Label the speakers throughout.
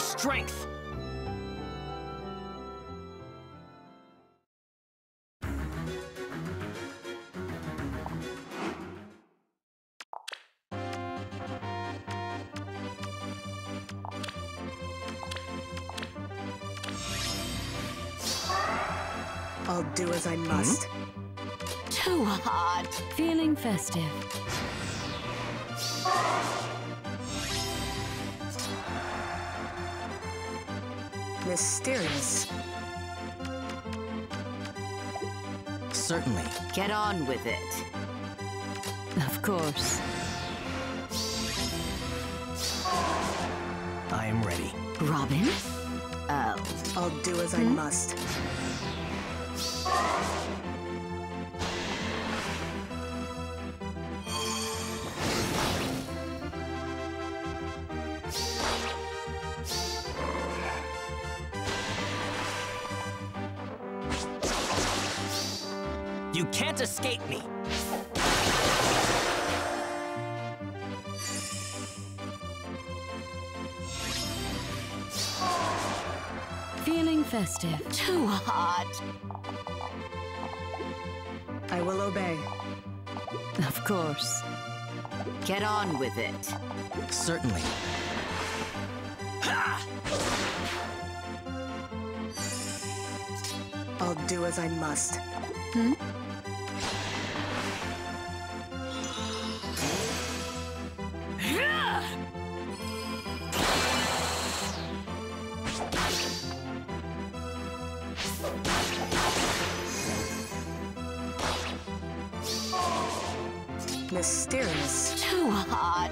Speaker 1: strength!
Speaker 2: I'll do as I must.
Speaker 3: Too hard. Feeling festive.
Speaker 2: Mysterious.
Speaker 1: Certainly.
Speaker 3: Get on with it. Of course.
Speaker 1: I am ready.
Speaker 3: Robin? Oh.
Speaker 2: I'll do as I must.
Speaker 1: You can't escape me!
Speaker 3: Feeling festive. Too hard.
Speaker 2: I will obey.
Speaker 3: Of course. Get on with it.
Speaker 1: Certainly. Ha!
Speaker 2: I'll do as I must.
Speaker 3: Hmm?
Speaker 2: Mysterious.
Speaker 3: Too hard.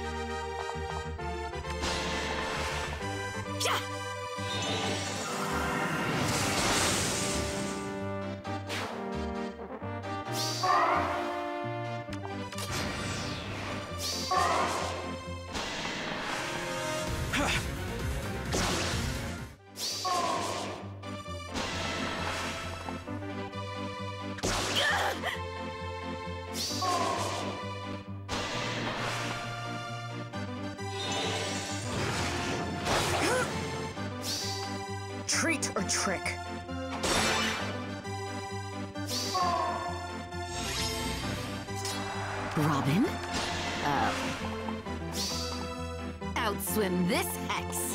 Speaker 2: Treat or trick?
Speaker 3: Robin? Oh. Outswim this hex.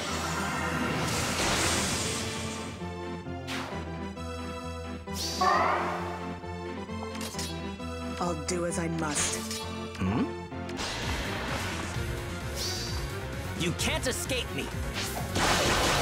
Speaker 2: I'll do as I must.
Speaker 1: Hmm? You can't escape me!